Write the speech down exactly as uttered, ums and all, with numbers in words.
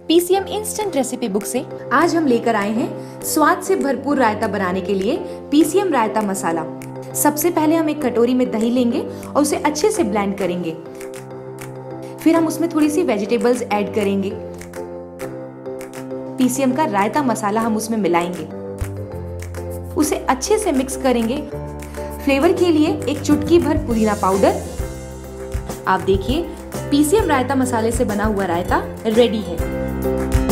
PCM instant recipe book से आज हम लेकर आए हैं स्वाद से भरपूर रायता बनाने के लिए पीसीएम रायता मसाला। सबसे पहले हम एक कटोरी में दही लेंगे और उसे अच्छे से ब्लेंड करेंगे। फिर हम उसमें थोड़ी सी वेजिटेबल्स ऐड करेंगे। पीसीएम का रायता मसाला हम उसमें मिलाएंगे, उसे अच्छे से मिक्स करेंगे। फ्लेवर के लिए एक चुटकी भर पुदीना पाउडर। आप देखिए, पीसीएम रायता मसाले से बना हुआ रायता रेडी है।